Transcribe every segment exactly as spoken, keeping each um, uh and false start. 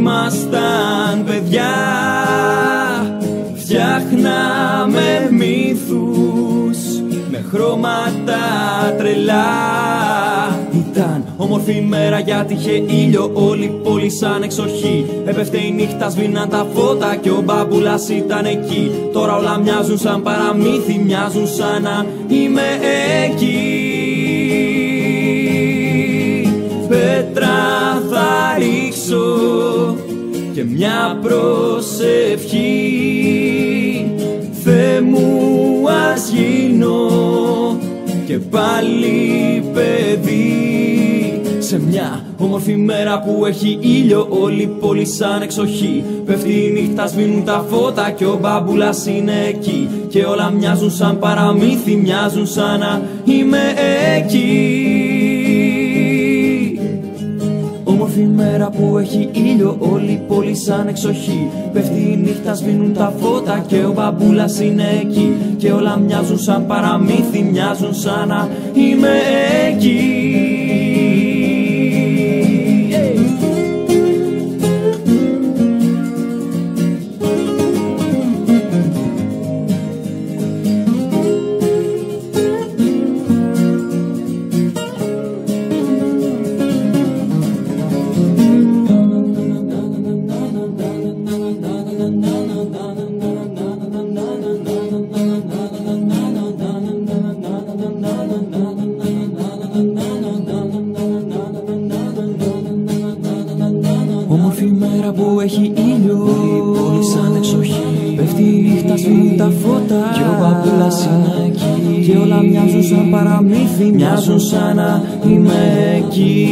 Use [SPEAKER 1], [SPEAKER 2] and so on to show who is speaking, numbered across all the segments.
[SPEAKER 1] ήμασταν παιδιά, φτιάχναμε μύθους με χρώματα τρελά. Ήταν όμορφη μέρα γιατί είχε ήλιο, όλη η πόλη σαν εξοχή. Έπεφτε η νύχτα, σβήναν τα φώτα και ο μπαμπούλας ήταν εκεί. Τώρα όλα μοιάζουν σαν παραμύθι, μοιάζουν σαν να είμαι εκεί. Πέτρα θα ρίξω και μια προσευχή, Θεέ μου ας γίνω και πάλι παιδί. Σε μια όμορφη μέρα που έχει ήλιο, όλη η πόλη σαν εξοχή. Πέφτει η νύχτα, σβήνουν τα φώτα και ο μπαμπούλας είναι εκεί. Και όλα μοιάζουν σαν παραμύθι, μοιάζουν σαν να είμαι εκεί. Όμορφη μέρα που έχει ήλιο, όλη η πόλη σαν εξοχή. Πέφτει η νύχτα, σβήνουν τα φώτα και ο μπαμπούλας είναι εκεί. Και όλα μοιάζουν σαν παραμύθι, μοιάζουν σαν να είμαι εκεί. Όμορφη μέρα που έχει ήλιο, όλη η πόλη σαν εξοχή. Πέφτει η νύχτα, σβήνουν τα φώτα και ο μπαμπούλας είναι εκεί. Και όλα μοιάζουν σαν παραμύθι, μοιάζουν σαν να είμαι εκεί.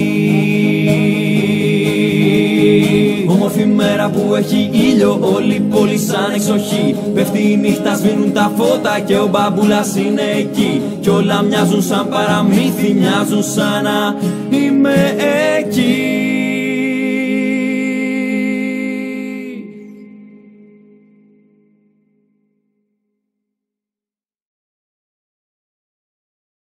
[SPEAKER 1] Όμορφη μέρα που έχει ήλιο, όλη η πόλη σαν εξοχή. Πέφτει η νύχτα, σβήνουν τα φώτα και ο μπαμπούλας είναι εκεί. Και όλα μοιάζουν σαν παραμύθι, μοιάζουν σαν να είμαι εκεί.